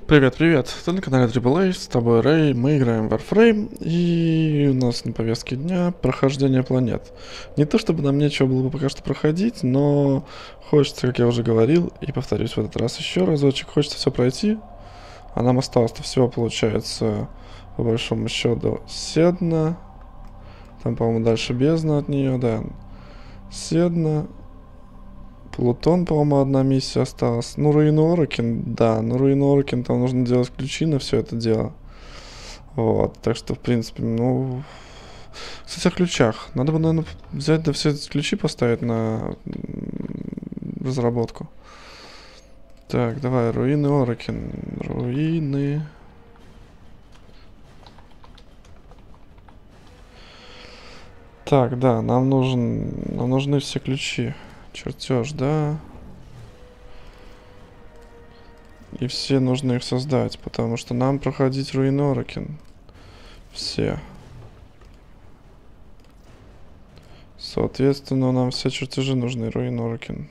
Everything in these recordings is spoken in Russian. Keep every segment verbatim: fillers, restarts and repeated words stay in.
Привет-привет, ты на канале Triple A, с тобой Рэй, мы играем в Warframe, и у нас на повестке дня прохождение планет. Не то чтобы нам нечего было бы пока что проходить, но хочется, как я уже говорил, и повторюсь в этот раз еще разочек, хочется все пройти, а нам осталось-то всего, получается, по большому счету, Седна, там, по-моему, дальше бездна от нее, да, Седна. Плутон, по-моему, одна миссия осталась. Ну, Руин Оракин, да. Ну, Руин Оракин, там нужно делать ключи на все это дело. Вот, так что, в принципе, ну... Кстати, о ключах. Надо бы, наверное, взять, да все эти ключи поставить на разработку. Так, давай, Руины Оракин. Руины... Так, да, нам нужен... Нам нужны все ключи. Чертеж, да. И все нужно их создать, потому что нам проходить Руин Оракин. Все. Соответственно, нам все чертежи нужны, Руин Оракин.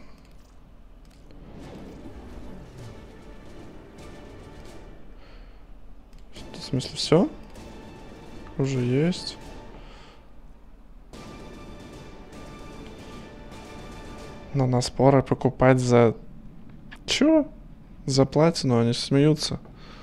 В смысле, все? Уже есть. Но нас пора покупать за... Чё? За платину, они смеются.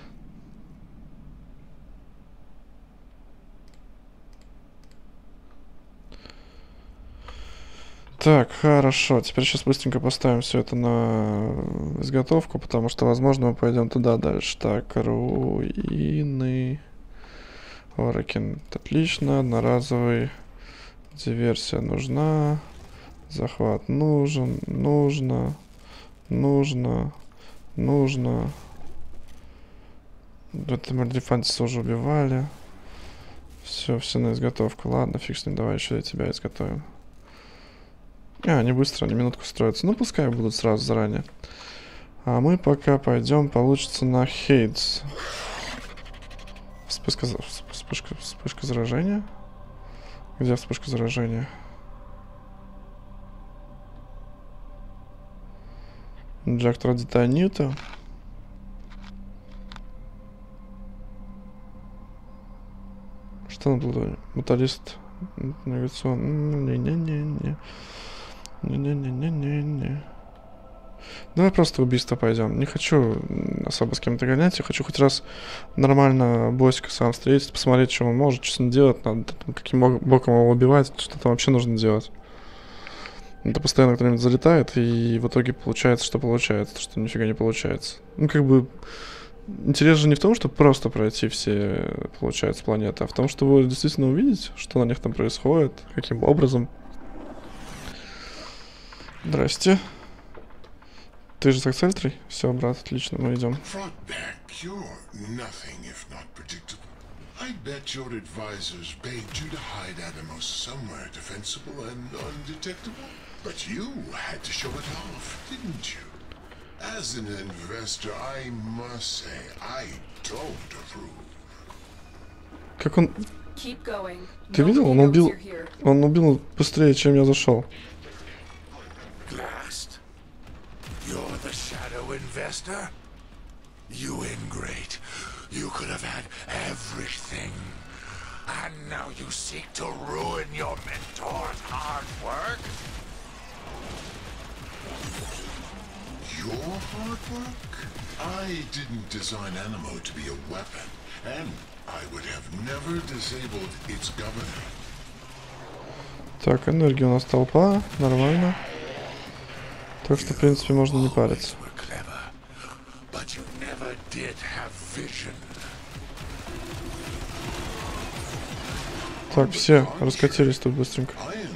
Так, хорошо. Теперь сейчас быстренько поставим все это на изготовку, потому что, возможно, мы пойдем туда дальше. Так, руины. Оракин. Отлично. Одноразовый. Диверсия нужна. Захват нужен. Нужно. Нужно. Нужно. В этом Альдефантиса уже убивали. Все, все на изготовку. Ладно, фиг с ним, давай еще и тебя изготовим. А, они быстро, они минутку строятся. Ну, пускай будут сразу заранее. А мы пока пойдем, получится, на Хейтс. Вспышка, вспышка, вспышка заражения. Где вспышка заражения? Джак Традита Ньюта. Что на Плутоне? Металлист. Навигационный. Не-не-не-не. Не-не-не-не-не. Давай просто убийство пойдем. Не хочу особо с кем-то гонять. Я хочу хоть раз нормально босика сам встретить, посмотреть, что он может, что с ним делать. Надо, каким боком его убивать, что там вообще нужно делать. Это постоянно кто-нибудь залетает, и в итоге получается, что получается, что нифига не получается. Ну, как бы, интерес же не в том, чтобы просто пройти все, получается, планеты, а в том, чтобы действительно увидеть, что на них там происходит, каким образом. Здрасте. Ты же с Акцельтрой? Все, брат, отлично, мы идем. I bet your advisors begged you to hide Atomos somewhere defensible and undetectable. But you had to show it off, didn't you? As an investor, I must say, I don't approve. Как он... Ты видел? Он убил... Он убил быстрее, чем я зашел. Blast. You're the shadow investor? You ingrate. You could have had everything. And now you seek to ruin your mentor's hard work? Your hard work? I didn't design Animo to be a weapon, and I would have never disabled its governor. Так, энергия у нас толпа, нормально. Так что, в принципе, можно не париться. Так, все, раскатились тут быстренько.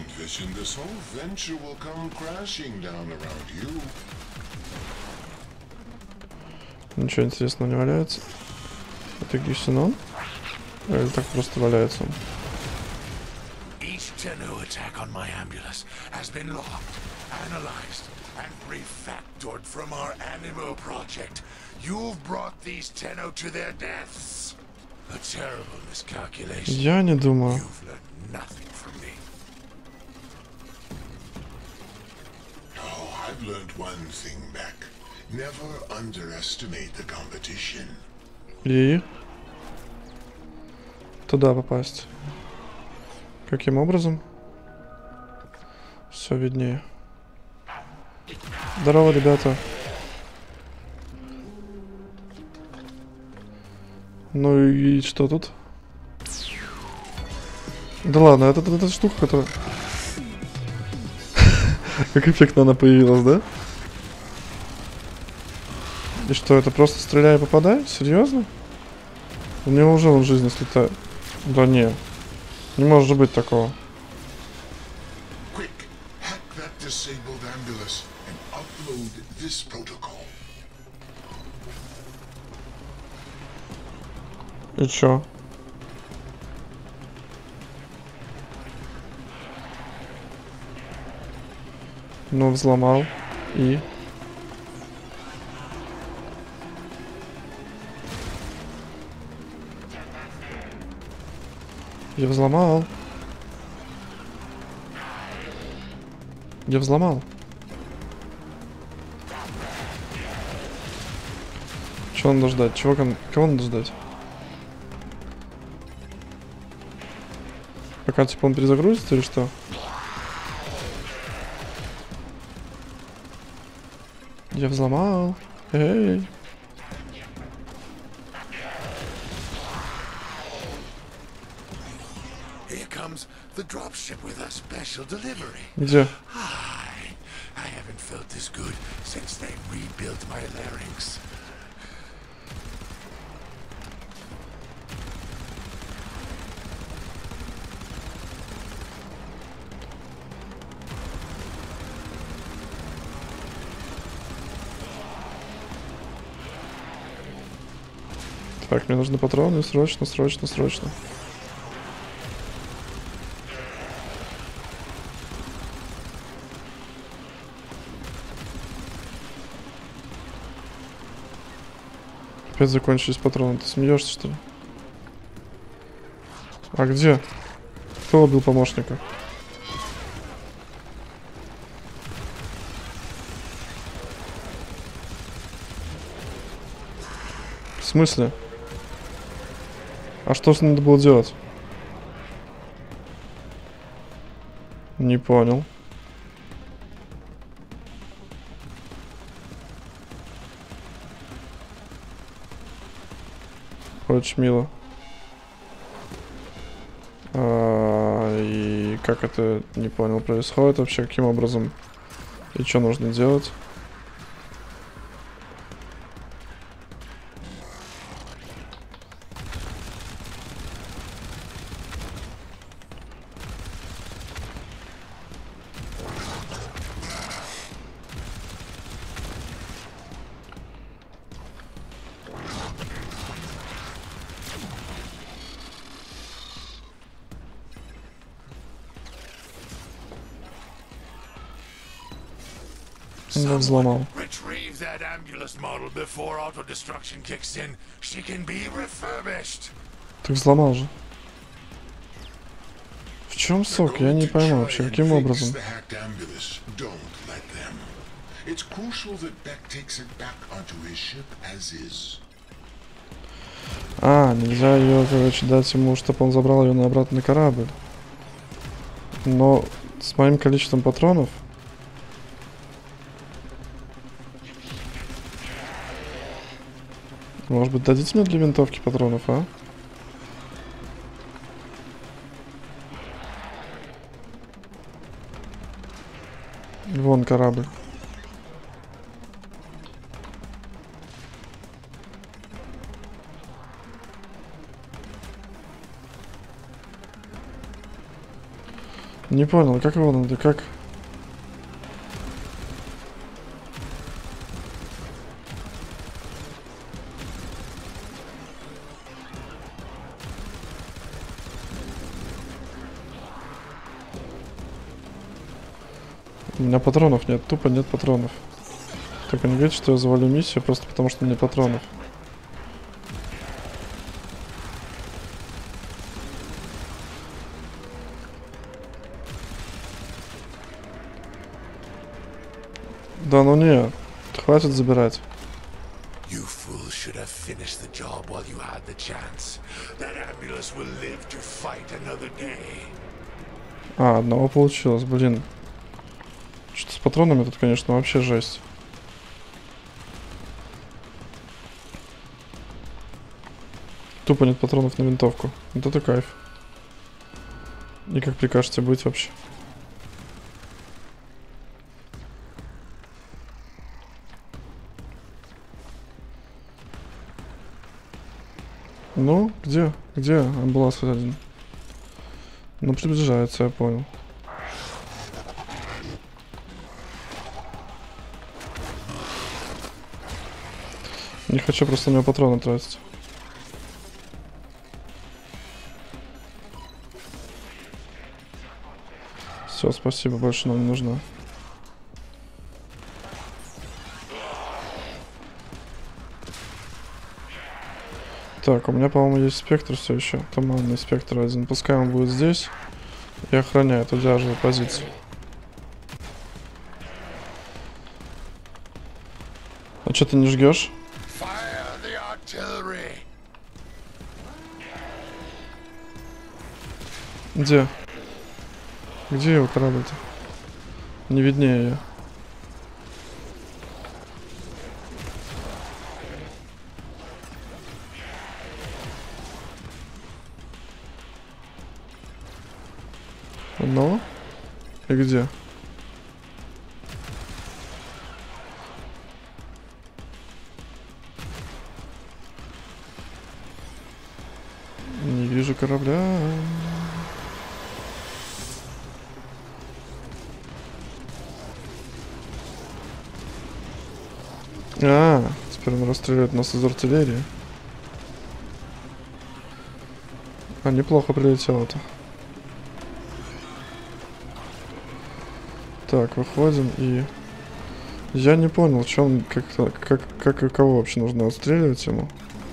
Ничего интересного не валяется. Это Гюсинон? Или так просто валяется он? Я не думаю. I've learned one thing back. Never underestimate the competition. И туда попасть. Каким образом? Все виднее. Здорово, ребята. Ну и что тут? Да ладно, это эта штука, которая... Как эффектно она появилась, да? И что, это просто стреляй и попадай? Серьезно? У него уже он жизни слетает. Да не. Не может же быть такого. Quick, hack that disabled ambulance and upload this protocol. И чё? Ну, взломал. И... Я взломал. Я взломал. Чего надо ждать? Чего, кого надо ждать? Пока типа он перезагрузится или что? Я взломал. Эй. Here comes the dropship with a special delivery. Где? I, I haven't felt this good since they rebuilt my larynx. Так, мне нужны патроны. Срочно, срочно, срочно. Опять закончились патроны. Ты смеешься, что ли? А где? Кто убил помощника? В смысле? А что с ним надо было делать? Не понял. Очень мило. А, и как это, не понял, происходит вообще? Каким образом? И что нужно делать? Я взломал. Retrieve that ambulance model before auto-destruction kicks in. She can be refurbished. Ты взломал же. В чем сок? Я не пойму вообще, каким образом. А, нельзя ее, короче, дать ему, чтобы он забрал ее на обратный корабль. Но с моим количеством патронов... Может быть, дадите мне для винтовки патронов, а? Вон корабль. Не понял, как его надо, как? У меня патронов нет, тупо нет патронов. Только не говорите, что я завалю миссию просто потому, что нет патронов. Да ну нет. хватит забирать. You fools should have finished the job while you had the chance. That ambulance will live to fight another day. А, одного получилось, блин. Что с патронами тут, конечно, вообще жесть. Тупо нет патронов на винтовку. Вот это кайф. И как прикажете быть вообще? Ну, где? Где амбуланс один? Ну, приближается, я понял. Не хочу просто на него патроны тратить. Все, спасибо, больше нам не нужно. Так, у меня, по-моему, есть спектр все еще. Туманный спектр один. Пускай он будет здесь и охраняет, удерживает позицию. А что ты не жгешь? Где? Где его корабль-то? Не виднее ее. Ну? И где? Не вижу корабля. А, теперь он расстреливает нас из артиллерии. А, неплохо прилетело-то. Так, выходим и... Я не понял, что он, как, как, как и кого вообще нужно отстреливать ему.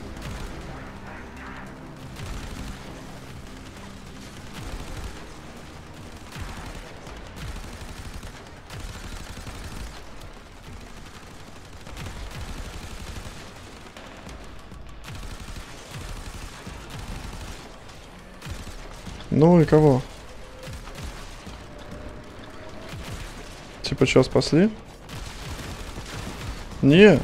Ну и кого? Типа что, спасли? Не.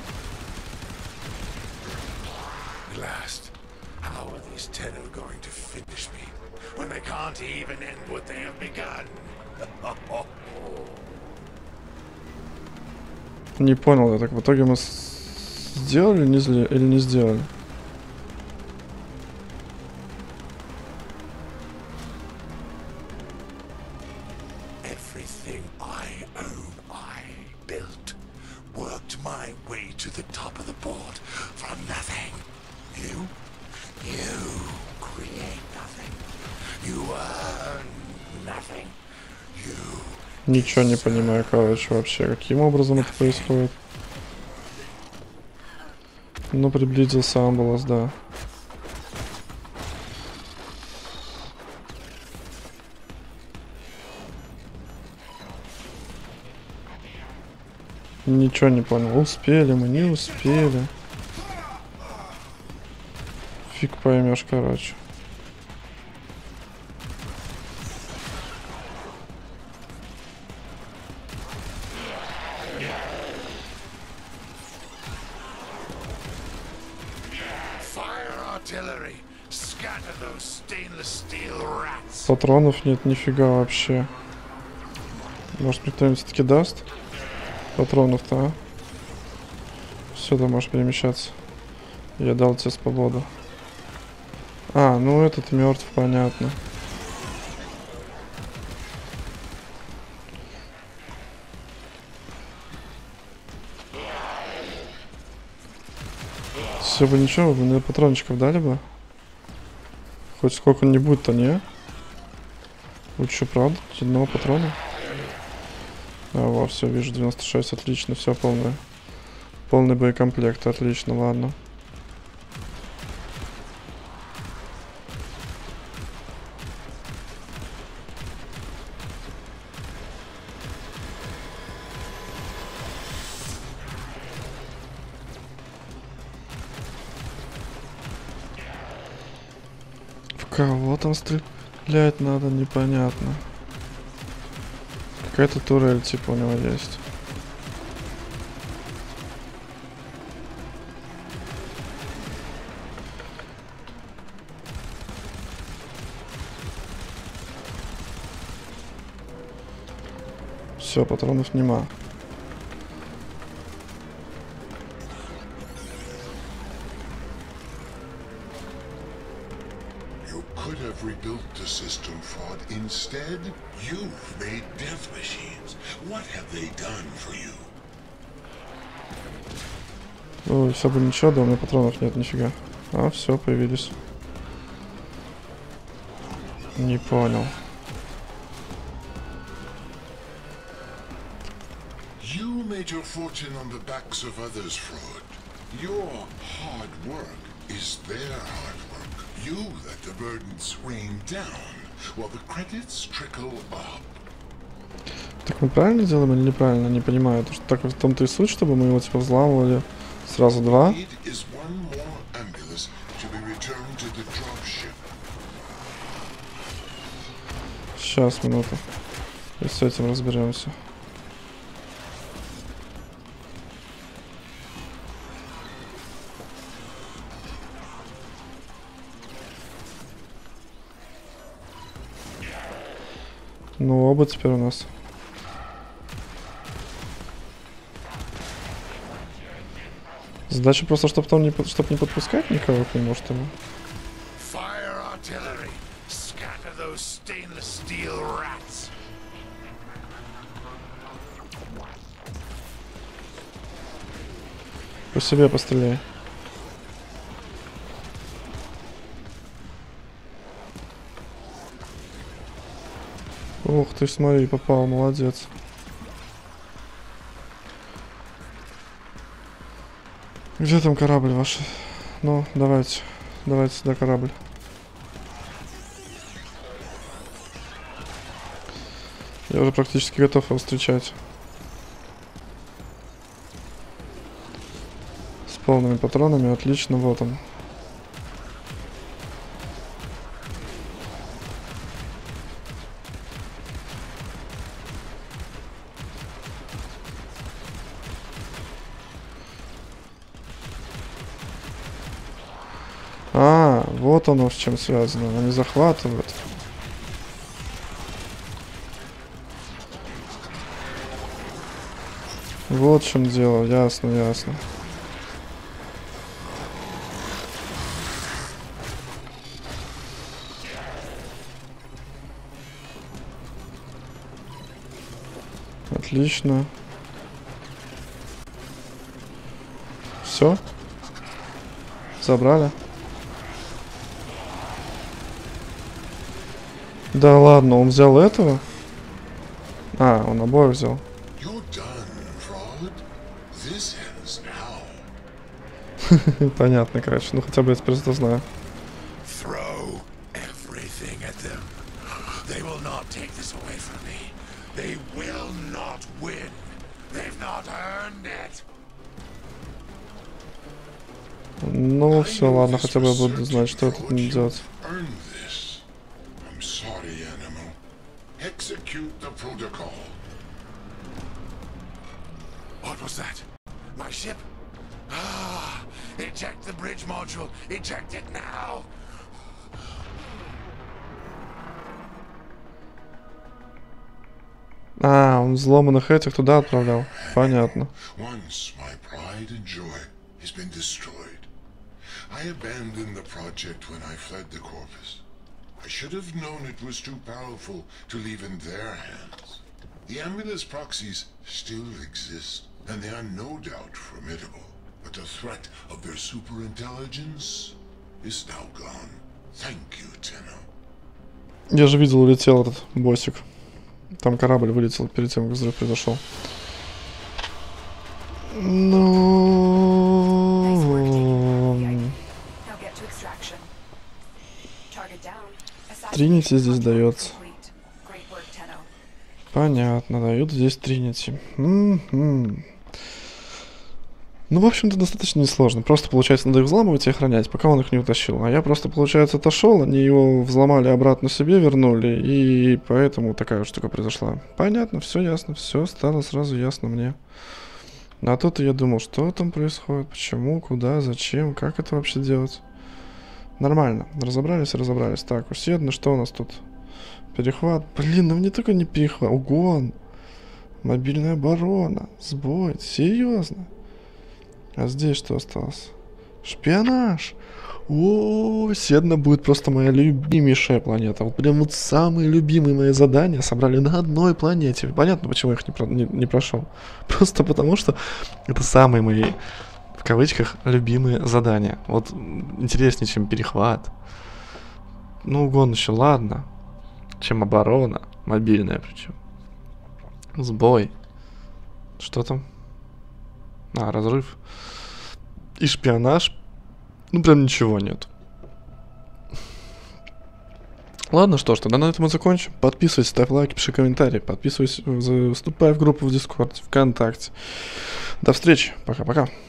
Не понял я, так в итоге мы сделали не зли... или не сделали? Ничего не понимаю, короче, вообще, каким образом это происходит. Ну, приблизился амбуланс, да. Ничего не понял. Успели мы, не успели. Фиг поймешь, короче. Патронов нет, нифига вообще. Может, мне кто-нибудь все-таки даст? Патронов-то, а? Все, ты можешь перемещаться. Я дал тебе свободу. А, ну этот мертв, понятно. Все бы ничего, вы мне патрончиков дали бы. Хоть сколько-нибудь-то, не? Лучше, правда? Одного патрона. А, во, все, вижу, девяносто шесть, отлично, все полное. Полный боекомплект, отлично, ладно. кого там стрелять надо, непонятно. Какая-то турель типа у него есть. Все, патронов нема. You could have rebuilt the system, Fraud. Instead, you've made death machines. What have they done for you? Ой, все бы ничего, да у меня патронов нет, нифига. А, все, появились. Не понял. You made your fortune on the backs of others, Fraud. Your hard work is their hard work. You let the burdens rain down, while the credits trickle up. Так мы правильно делаем или неправильно? Не понимаю. То, что так в том-то и суть, чтобы мы его типа взламывали сразу два. Сейчас, минуту. И с этим разберемся. Ну, оба теперь у нас. Задача просто, чтобы там не, чтоб не подпускать никого к нему, что ли? По себе постреляй. Ух ты, смотри, попал, молодец. Где там корабль ваш? Ну, давайте, давайте сюда корабль. Я уже практически готов его встречать. С полными патронами, отлично, вот он. А, вот оно с чем связано. Они захватывают. Вот в чем дело. Ясно, ясно. Отлично. Все. Забрали. Да ладно, он взял этого? А, он обоих взял. Понятно, короче. Ну хотя бы я теперь это знаю. Ну все, ладно, хотя бы я буду знать, что это не делать. What was that? My ship? Ah, eject the bridge module. Eject it now. А, он взломанных этих туда отправлял. Понятно. Once my pride and joy has been destroyed. I abandoned the project when I fled the Corpus. I should have known it was too powerful to leave in their hands. The Amulus proxies still exist, and they are no doubt formidable. But the threat of their superintelligence is now gone. Thank you, Tenno. Я же видел, улетел этот боссик. Там корабль вылетел перед тем, как взрыв произошел. Ну... Тринити здесь дается. Понятно, дают здесь Тринити. М-м-м. Ну, в общем-то, достаточно несложно. Просто, получается, надо их взламывать и охранять, пока он их не утащил. А я просто, получается, отошел, они его взломали, обратно себе вернули, и поэтому такая вот штука произошла. Понятно, все ясно, все стало сразу ясно мне. А тут я думал, что там происходит, почему, куда, зачем, как это вообще делать. Нормально, разобрались, разобрались. Так, уседно, что у нас тут? Перехват. Блин, ну мне только не перехват. Угон. Мобильная оборона. Сбой. Серьезно? А здесь что осталось? Шпионаж. О, Седна будет просто моя любимейшая планета. Вот прям вот самые любимые мои задания собрали на одной планете. Понятно, почему я их не, про, не, не прошел. Просто потому, что это самые мои, в кавычках, любимые задания. Вот интереснее, чем перехват. Ну, угон еще, ладно. Чем оборона. Мобильная причем. Сбой. Что там? А, разрыв. И шпионаж. Ну, прям ничего нет. Ладно, что ж, тогда на этом мы закончим. Подписывайся, ставь лайки, пиши комментарии. Подписывайся, вступай в группу в Дискорд, ВКонтакте. До встречи. Пока-пока.